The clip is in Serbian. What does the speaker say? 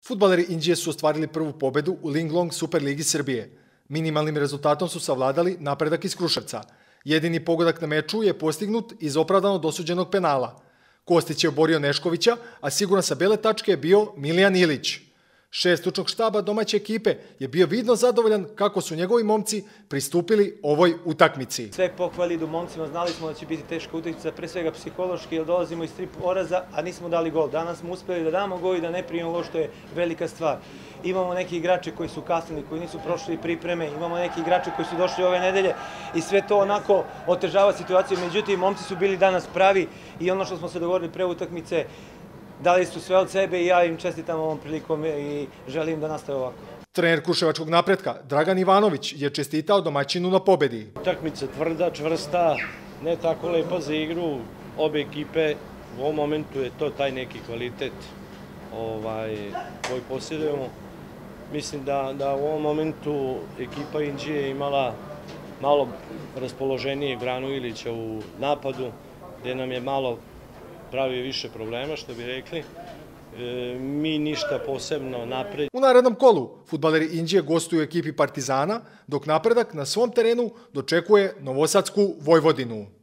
Fudbaleri Inđije su ostvarili prvu pobedu u Linglong Superligi Srbije. Minimalnim rezultatom su savladali Napredak iz Kruševca. Jedini pogodak na meču je postignut iz opravdano dosuđenog penala. Kostić je oborio Neškovića, a siguran sa bele tačke je bio Milijan Ilić. Šef stručnog štaba domaće ekipe je bio vidno zadovoljan kako su njegovi momci pristupili ovoj utakmici. Sve pohvali idu momcima, znali smo da će biti teška utakmica, pre svega psihološki, jer dolazimo iz 3 poraza, a nismo dali gol. Danas smo uspeli da damo gol i da ne primimo gol, što je velika stvar. Imamo neki igrače koji su kasnili, koji nisu prošli pripreme, imamo neki igrače koji su došli ove nedelje i sve to onako otežava situaciju. Međutim, momci su bili danas pravi i ono što smo se dogovorili pre utakmice, dali su sve od sebe i ja im čestitam ovom prilikom i želim da nastave ovako. Trener Kruševačkog Napretka, Dragan Ivanović, je čestitao domaćinu na pobedi. Utakmica tvrda, čvrsta, ne tako lepa za igru. Obe ekipe u ovom momentu je to taj neki kvalitet koji posjedujemo. Mislim da u ovom momentu ekipa Inđije je imala malo raspoloženije Branu Ilića u napadu, gde nam je malo pravi više problema, što bi rekli. Mi ništa posebno napred. U narednom kolu fudbaleri Inđije gostuju ekipi Partizana, dok Napredak na svom terenu dočekuje Novosadsku Vojvodinu.